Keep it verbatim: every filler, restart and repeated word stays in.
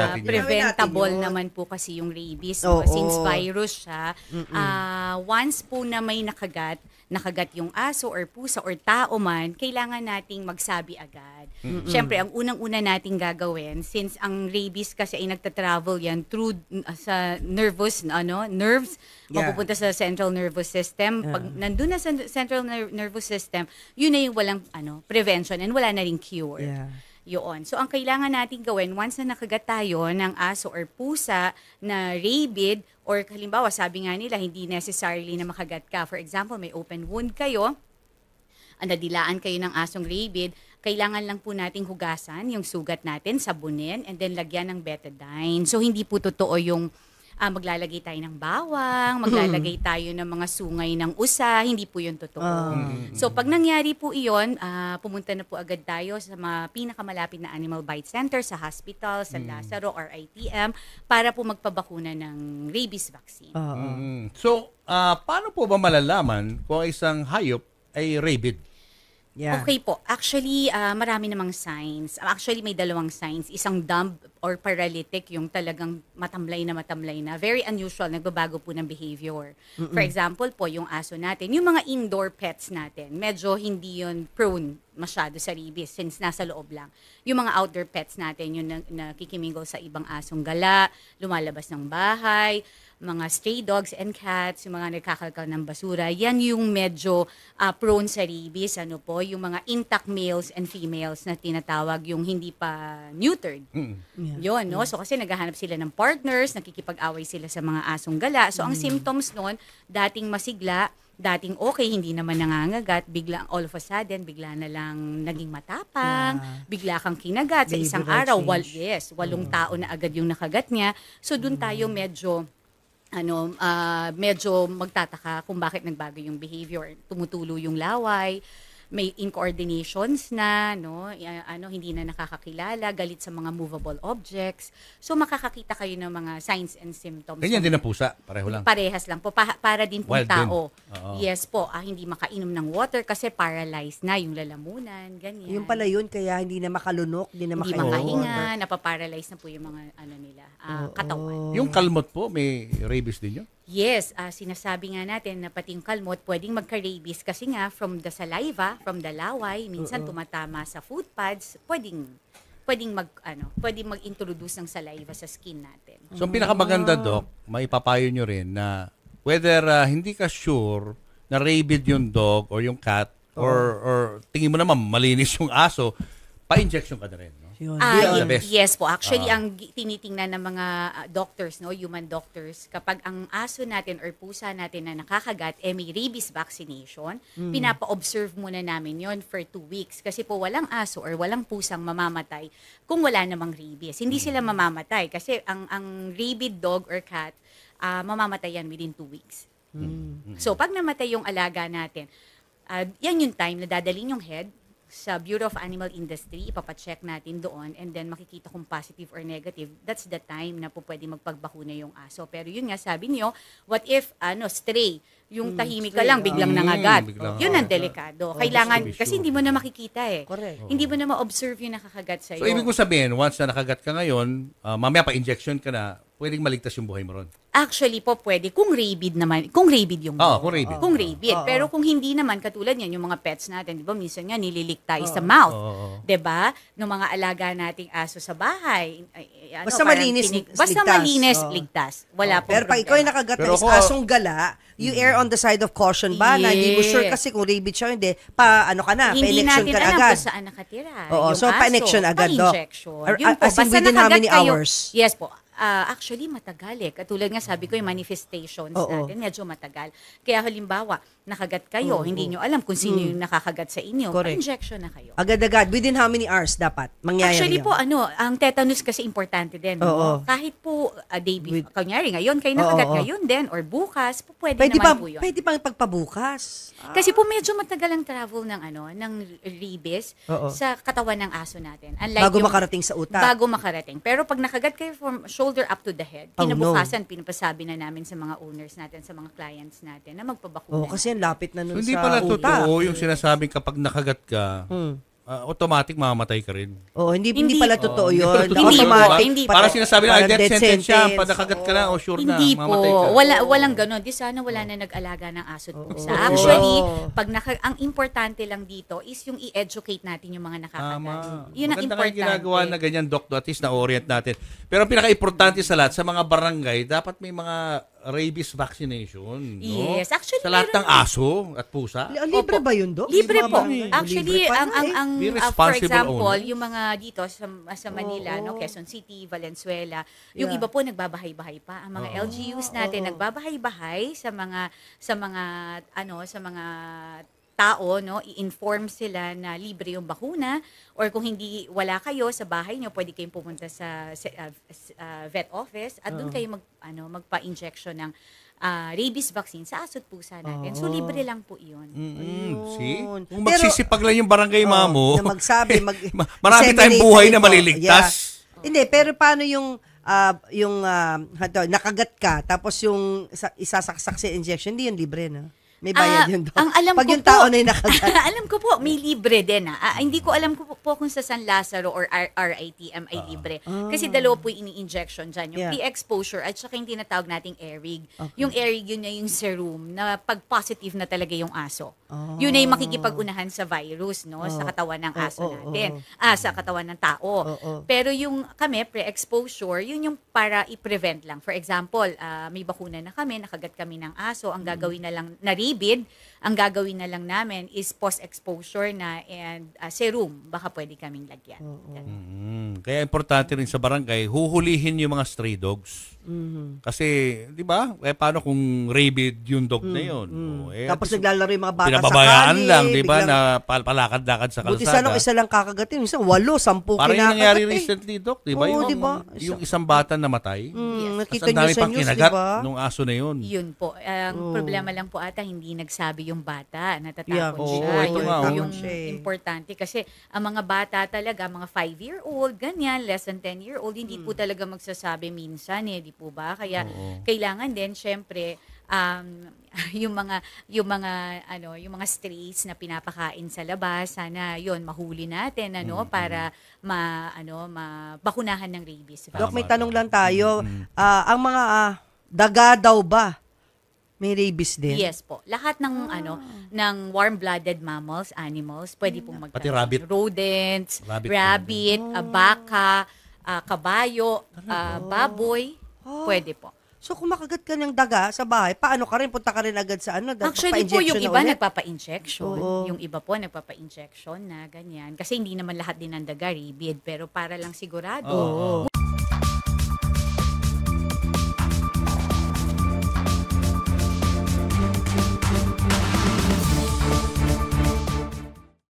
natin yan. preventable Gawin natin yun. naman po kasi yung rabies. Oo. No? Since virus siya, ah, once po na may nakagat, nakagat yung aso or pusa or tao man, kailangan nating magsabi agad. Siyempre, ang unang-una nating gagawin, since ang rabies kasi ay nagta-travel yan through uh, sa nervous, ano, nerves, Yeah. mapupunta sa central nervous system. Pag nandun na sa central ner- nervous system, yun na yung walang ano, prevention and wala na ring cure. Yeah. Yun. So, ang kailangan natin gawin, once na nakagat tayo ng aso or pusa na rabid, or halimbawa, sabi nga nila, hindi necessarily na makagat ka. For example, may open wound kayo, ang nadilaan kayo ng asong rabid, kailangan lang po nating hugasan yung sugat natin, sabunin, and then lagyan ng betadine. So, hindi po totoo yung ah, maglalagay tayo ng bawang, maglalagay tayo ng mga sungay ng usa, hindi po yun totoo. So, pag nangyari po iyon, ah, pumunta na po agad tayo sa mga pinakamalapit na Animal Bite Center, sa hospital, sa Lazaro or I T M, para po magpabakuna ng rabies vaccine. Oo. Mm. So, ah, paano po ba malalaman kung isang hayop ay rabid? Yeah. Okay po. Actually, ah, marami namang signs. Actually, may dalawang signs. Isang dumb or paralytic, yung talagang matamlay na matamlay na. Very unusual, nagbabago po ng behavior. For example po, yung aso natin, yung mga indoor pets natin, medyo hindi yun prone masyado sa rabies since nasa loob lang. Yung mga outdoor pets natin, yung nakikimingle sa ibang asong gala, lumalabas ng bahay, mga stray dogs and cats, yung mga nagkakalkal ng basura, yan yung medyo uh, prone sa rabies. Ano po, yung mga intact males and females na tinatawag, yung hindi pa neutered. Mm. Yun, no? So, kasi naghahanap sila ng partners, nakikipag-away sila sa mga asong gala. So, ang symptoms nun, dating masigla, dating okay, hindi naman nangangagat, bigla, all of a sudden, bigla na lang naging matapang, Yeah. bigla kang kinagat sa isang Behavioral araw. Wal, change. yes, walong tao na agad yung nakagat niya. So, dun tayo medyo ano, ah, medyo magtataka kung bakit nagbago yung behavior. Tumutulo yung laway, may incoordinations na, no, y- ano, hindi na nakakakilala, galit sa mga movable objects. So, makakakita kayo ng mga signs and symptoms. Ganyan din ang pusa, pareho lang. Parehas lang po. Pa- para din po Wild tao. din. Oo. Yes po. Ah, hindi makainom ng water kasi paralyzed na yung lalamunan. Ganyan. Yung pala yun, kaya hindi na makalunok, hindi na Hindi makainom. makahinga, napaparalyze na po yung mga ano nila, ah, katawan. Yung kalmot po, may rabies din yun? Yes, ah, sinasabi nga natin na pati yung kalmot pwedeng magka-rabies kasi nga from the saliva, from the laway, minsan tumatama sa food pads, pwedeng pwedeng mag ano, pwedeng mag-introduce ng saliva sa skin natin. So, ang pinakamaganda, Doc, maipapayo nyo rin na whether ah, hindi ka sure na rabid yung dog or yung cat or or tingin mo naman malinis yung aso, pa-injection ka na rin. No? Yun. Ah, Yun ang y- the best. yes po. Actually, Ah. ang gi- tinitingnan ng mga ah, doctors, no, human doctors, kapag ang aso natin or pusa natin na nakakagat, eh may rabies vaccination, pinapa-observe muna namin yon for two weeks. Kasi po walang aso or walang pusang mamamatay kung wala namang rabies. Hindi sila mamamatay kasi ang ang rabid dog or cat, ah, mamamatay yan within two weeks. So, pag namatay yung alaga natin, ah, yan yung time na dadalhin yung head sa Bureau of Animal Industry, ipapacheck natin doon, and then makikita kung positive or negative. That's the time na po pwede magpagbakuna yung aso. Pero yun nga, sabi niyo, what if, ano, stray, yung tahimik ka stray, lang, ah. biglang Mm, nangagat. biglang- Yun ang delikado. Kailangan, just to be kasi sure. hindi mo na makikita eh. Correct. Hindi mo na ma-observe yung nakakagat sa'yo. So, ibig mo sabihin, once na nakagat ka ngayon, ah, mamaya pa-injection ka na, pwedeng maligtas yung buhay mo ron. Actually po, pwede. Kung rabid naman, kung rabid yung Oo, kung rabid. Kung rabid. Oo. Pero kung hindi naman, katulad yan, yung mga pets natin, di ba, minsan nga nililik tayo sa mouth. Oo. Di ba? Ng mga alaga nating aso sa bahay. Ay, ay, ano, Basta parang malinis, tinig- ligtas. Basta malinis, Oo. ligtas. Wala pong Pero pag ikaw yung problema. nakagat Pero na is ako- asong gala, you err on the side of caution ba? Na hindi mo Yes. sure kasi kung rabid siya o hindi, pa ano ka na, Hindi pa-injection natin ka na alam agad. kung saan nakatira. Oo, yung so aso. pa-injection agad, Doc? Pa-injection. Or- Yun po, as in basta within how nakagat many kayo- hours? Yes po. Ah, actually, matagal eh. Katulad nga sabi ko, yung manifestations Oo. natin, medyo matagal. Kaya halimbawa, nakagat kayo, hindi nyo alam kung sino yung nakakagat sa inyo, Correct. pa-injection na kayo. Agad-agad, within how many hours dapat mangyayari Actually yun? po, ano, ang tetanus kasi importante din. No? Oo. Kahit po, a day before, With- kunyari, ngayon kayo nakagat, Oo, oo. ngayon din, or bukas, po, pwede, Pwede naman pa, po yun. pwede pang pagpabukas. Ah, Kasi po medyo matagal ang travel ng ano, ng rabies Oo. sa katawan ng aso natin. Unlike bago yung- makarating sa utak. Bago makarating. Pero pag nakagat kayo from shoulder up to the head, Oh, kinabukasan, pinapasabi na namin sa mga owners natin, sa mga clients natin, na magpabakuna. Oo, kasi ang lapit na nun So, hindi sa pala utak. totoo yung sinasabing kapag nakagat ka, Hmm. ah, automatic mamamatay ka rin. Oh, hindi, hindi Hindi pala po. totoo yun. Hindi po. Automatic. Hindi po. Parang sinasabi na, Parang death death sentence siya. sentence. Pag nakagat ka na, o sure na, Hindi mamatay po. ka. Wala, walang ganon. Di sana wala na nag-alaga ng aso at pusa. Oo. Actually, pag naka, ang importante lang dito is yung i-educate natin yung mga nakakagat. Tama. Yun ang Maganda nga yung importante. ginagawa na ganyan, Doc, at least na-orient natin. Pero ang pinaka-importante sa lahat, sa mga barangay, dapat may mga rabies vaccination. No? Yes, actually, sa lahat ng meron- aso at pusa. Li- Libre ba yun, Dok? Libre Yung mga po. barangay? Actually, Libre pa ang na ang eh. ang Be uh, for responsible example, owners. yung mga dito sa, sa Manila, Oo. no, Quezon City, Valenzuela, yung Yeah. iba po nagbabahay-bahay pa. Ang mga L G Us natin Oo. nagbabahay-bahay sa mga sa mga ano, sa mga tao, no, i-inform sila na libre yung bakuna, or kung hindi wala kayo sa bahay nyo, pwede kayong pumunta sa, sa uh, uh, vet office at doon kayo mag ano magpa-injection ng ah, rabies vaccine sa aso't pusa natin. So Oo. libre lang po 'yun. Mm, see? Ayun. Kung Pero- magsisipag lang yung barangay Oo, mamo, na magsabi, mag ma- marami tayong disseminate buhay ito. na maliligtas. Yeah. Hindi, pero paano yung ah, yung ah, hato, nakagat ka tapos yung isa- isasaksak sa injection, hindi yun libre, no? May bayad Ah, yun, Dok. ang alam Pag ko yung tao po, na yung nakagat. alam ko po, may libre din. Ah. Ah, hindi ko alam ko po, po kung sa San Lazaro or R- RITM ay libre. Kasi dalawa po yung ini-injection dyan. Yung Yeah. pre-exposure at saka yung tinatawag nating Erig. Okay. Yung Erig, yun na yung serum na pag positive na talaga yung aso. Oh. Yun na yung makikipag-unahan sa virus, no? Sa Oh. katawan ng aso Oh, oh, natin. oh. Ah, sa katawan ng tao. Oh, oh. Pero yung kami, pre-exposure, yun yung para i-prevent lang. For example, ah, may bakuna na kami, nakagat kami ng aso, ang gagawin na lang, na rabid, ang gagawin na lang namin is post-exposure na and ah, serum. Baka pwede kaming lagyan. Ganun. Mm, kaya importante rin sa barangay, huhulihin yung mga stray dogs. Mhm. Kasi, di ba? Eh, paano kung rabid yung dog na yun? Oh, eh, Tapos at least naglalaro yung mga bata sa pinababayaan kalye. lang, di ba? biglang- Na pal- palakad-lakad sa Buti sana kalsada. kung isa lang kakagatin. Isa, walo, sampu Parang yung kinakagat nangyari eh. recently, Doc, di ba? Oo, yung, di ba? yung isang bata namatay. Mm, Yes. Tapos nakita ang niyo dami sa pang news, di kinagat ba? nung aso na yun. Yun po. Ang Oo. problema lang po ata, hindi nagsabi yung bata. Natatakot Yeah, oo, siya. ito Yun nga, po oo. yung siya eh. importante. Kasi ang mga bata talaga, mga five-year-old, ganyan, less than ten-year-old, hindi po talaga magsasabi minsan eh, di po ba? Kaya Oo. kailangan din, syempre, um, yung mga yung mga ano yung mga strays na pinapakain sa labas, sana yon mahuli natin ano para ma ano mabakunahan ng rabies. Dok, may Tama, tanong tama. lang tayo. Ah, ang mga ah, daga daw ba may rabies din? Yes po. Lahat ng ano ng warm-blooded mammals, animals, pwede pong mag Pati rabbit. rodents, Rabbit rabbit, ah, baka, ah, kabayo, ah, baboy, pwede po. So kung makagat ka ng daga sa bahay, paano ka rin? Punta ka rin agad sa ano? da- Actually po, pa-injection yung na iba ulit? nagpapa-injection. Oo. Yung iba po nagpapa-injection na ganyan. Kasi hindi naman lahat din ng daga rabid, pero para lang sigurado. Oo.